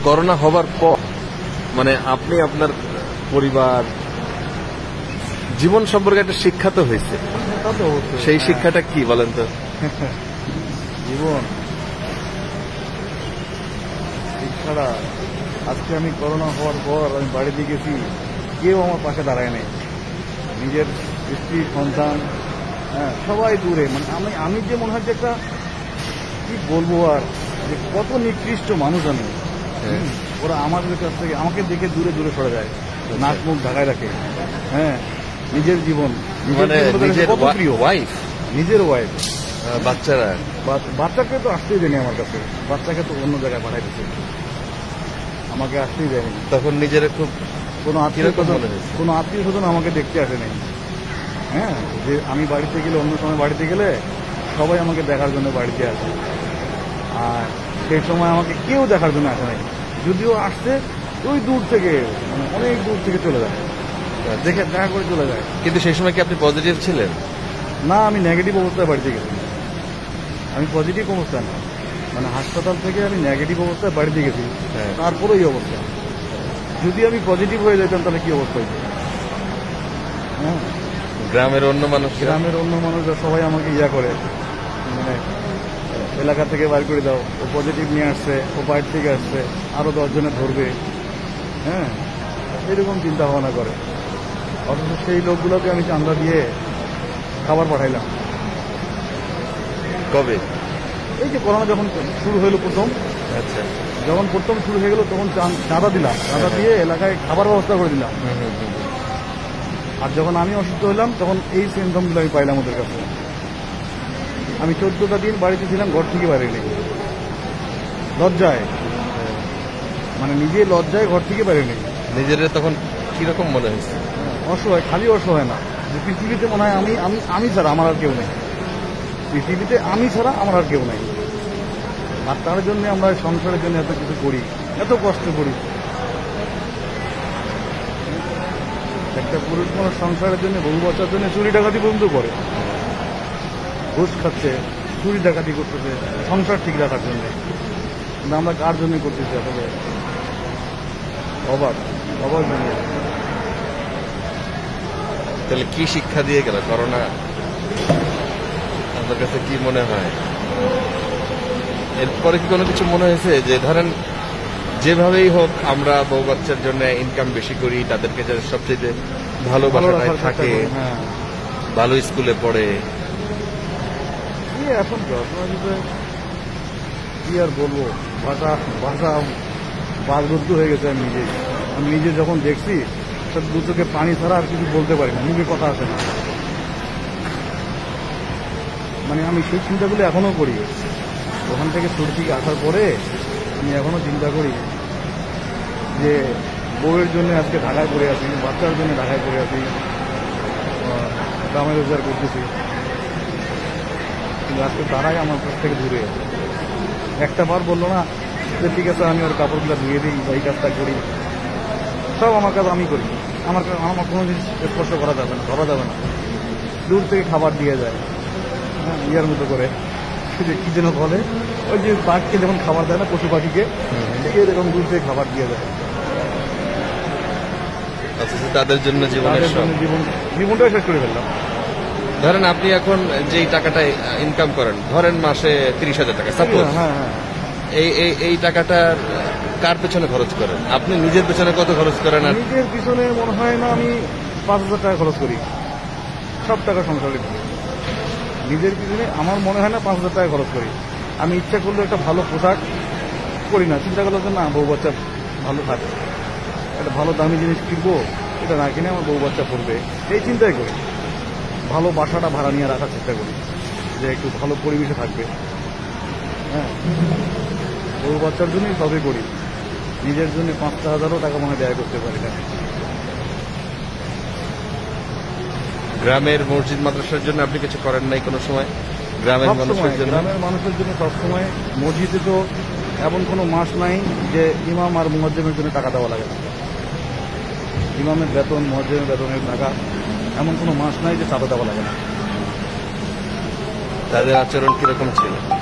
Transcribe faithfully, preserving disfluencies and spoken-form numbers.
Corona হবার পর মানে আপনি আপনার পরিবার জীবন সম্পর্কে একটা শিক্ষা তো হয়েছে, সেই শিক্ষাটা কি বলেন তো? জীবন শিক্ষাটা আজকে আমি করোনা হওয়ার পর আমি বাড়িতে গেছি, কেউ আমার পাশে দাঁড়ায় নাই। নিজের স্ত্রী সন্তান হ্যাঁ সবাই দূরে, মানে আমি আমি যে মনে হয় যে একটা কি বলবো আর যে কত নিকৃষ্ট মানুষ আমি। ওরা আমাদের কাছ থেকে আমাকে দেখে দূরে দূরে সরে যায়, নাক মুখ ঢাকায় রাখে। হ্যাঁ নিজের জীবন মানে নিজের ওয়াইফ, নিজের ওয়াইফ, বাচ্চারা বাচ্চাকে তো আসতেই দেয়নি আমার কাছে, বাচ্চাকে তো অন্য জায়গায় পাঠাই দিচ্ছে, আমাকে আসতেই দেয়নি। তখন নিজের খুব কোনো আত্মীয় কোনো আত্মীয় স্বজন আমাকে দেখতে আসে নাই। হ্যাঁ যে আমি বাড়িতে গেলে, অন্য সময় বাড়িতে গেলে সবাই আমাকে দেখার জন্য বাড়িতে আসে, আর সেই সময় আমাকে কেউ দেখার জন্য আসে নাই। যদিও আসছে ওই দূর থেকে, মানে অনেক দূর থেকে চলে যায়, দেখে দেখা করে চলে যায়। কিন্তু সেই সময় কি আপনি পজিটিভ ছিলেন? না, আমি নেগেটিভ অবস্থায় বাড়িতে গেছি, আমি পজিটিভ অবস্থায় না, মানে হাসপাতাল থেকে আমি নেগেটিভ অবস্থায় বাড়িতে গেছি, তারপরে এই অবস্থা। যদি আমি পজিটিভ হয়ে যেতাম তাহলে কি অবস্থা হইত? হ্যাঁ গ্রামের অন্য মানুষ গ্রামের অন্য মানুষরা সবাই আমাকে ইয়া করে, মানে এলাকা থেকে বার করে দাও, ও পজিটিভ নিয়ে আসছে, ও বাইরে থেকে আসছে, আরো দশজনে ধরবে। হ্যাঁ এরকম চিন্তা ভাবনা করে, অথচ সেই লোকগুলোকে আমি চান্দা দিয়ে খাবার পাঠাইলাম। কবে? এই যে করোনা যখন শুরু হইলো প্রথম, আচ্ছা যখন প্রথম শুরু হয়ে গেল তখন চাঁদা দিলাম, চাঁদা দিয়ে এলাকায় খাবার ব্যবস্থা করে দিলাম। আর যখন আমি অসুস্থ হইলাম তখন এই সিমটমগুলো আমি পাইলাম ওদের কাছে। আমি চোদ্দটা দিন বাড়িতে ছিলাম, ঘর থেকে বাইরে নেই, লজ্জায়, মানে নিজে লজ্জায় ঘর থেকে বাইরে নেই। নিজের তখন কিরকম মনে হয়েছে? অসহায়, খালি অসহায় না, যে পৃথিবীতে মনে হয় আমি আমি আমি ছাড়া আমার আর কেউ নেই, পৃথিবীতে আমি ছাড়া আমার আর কেউ নেই। আর তার জন্য আমরা সংসারের জন্য এত কিছু করি, এত কষ্ট করি। একটা পুরুষ মানুষ সংসারের জন্য, বহু বছর জন্য চুরি ডাকাতি পর্যন্ত করে, ঘুষ খাচ্ছে, চুরি ডাকাতি করতেছে সংসার ঠিক রাখার জন্য। কিন্তু আমরা কার জন্য করতেছি? আসলে অবাক অবাক জন্য। তাহলে কি শিক্ষা দিয়ে গেল করোনা? আপনার কাছে কি মনে হয়? এরপরে কি কোনো কিছু মনে হয়েছে যে ধরেন যেভাবেই হোক আমরা বউ বাচ্চার জন্য ইনকাম বেশি করি, তাদেরকে যাতে সবচেয়ে ভালো বাসায় থাকে, ভালো স্কুলে পড়ে, এখন কি আর বলবো, ভাষা ভাষা বাগরুদ্ধ হয়ে গেছে। আমি নিজে আমি নিজে যখন দেখছি সব দু চোখে পানি ছাড়া আর কিছু বলতে পারি না, মুখে কথা আসে না। মানে আমি সেই চিন্তাগুলো এখনো করি, ওখান থেকে ছুটি থেকে আসার পরে আমি এখনো চিন্তা করি যে বউয়ের জন্য আজকে ঢাকায় পড়ে আছি, বাচ্চার জন্য ঢাকায় পড়ে আছি, গ্রামে রোজগার করতেছি, কিন্তু আজকে তারাই আমার কাছ থেকে দূরে আছে। একটা বার বললো না যে ঠিক আছে আমি ওর কাপড়গুলো ধুয়ে দিই বা এই কাজটা করি, সব আমার কাজ আমি করি, আমার আমার কোনো জিনিস স্পর্শ করা যাবে না, ধরা যাবে না। দূর থেকে খাবার দিয়ে যায়, হ্যাঁ ইয়ার মতো করে, কি যেন বলে, ওই যে পাখিকে যেমন খাবার দেয় না, পশু পাখিকে, এরকম দূর থেকে খাবার দিয়ে যায়। তাদের জন্য জীবনের জীবন জীবনটাই শেষ করে ফেললাম। ধরেন আপনি এখন যেই টাকাটা ইনকাম করেন, ধরেন মাসে তিরিশ হাজার টাকা, সাপোজ, হ্যাঁ হ্যাঁ, এই এই টাকাটা কার পেছনে খরচ করেন? আপনি নিজের পেছনে কত খরচ করেন? আর নিজের পিছনে মনে হয় না আমি পাঁচ হাজার টাকা খরচ করি, সব টাকা সংসারে। নিজের পিছনে আমার মনে হয় না পাঁচ হাজার টাকা খরচ করি। আমি ইচ্ছা করলে একটা ভালো পোশাক করি না, চিন্তা করলে না বউ বাচ্চা ভালো থাকে, একটা ভালো দামি জিনিস কিনবো, এটা না কিনে আমার বউ বাচ্চা পড়বে, এই চিন্তাই করি। ভালো বাসাটা ভাড়া নিয়ে রাখার চেষ্টা করি, যে একটু ভালো পরিবেশে থাকবে। হ্যাঁ বউ বাচ্চার জন্যই সবই করি, নিজের জন্য পাঁচটা হাজারও টাকা মনে ব্যয় করতে পারি না। গ্রামের মসজিদ মাদ্রাসার জন্য আপনি কিছু করেন নাই কোনো সময়? গ্রামের মানুষের জন্য, গ্রামের মানুষের জন্য সবসময়। মসজিদে তো এমন কোনো মাস নাই যে ইমাম আর মুয়াজ্জিমের জন্য টাকা দেওয়া লাগে না। ইমামের বেতন, মুয়াজ্জিমের বেতনের টাকা, এমন কোনো মাস নাই যে চাঁদা দেওয়া লাগে না। তাদের আচরণ কিরকম ছিল?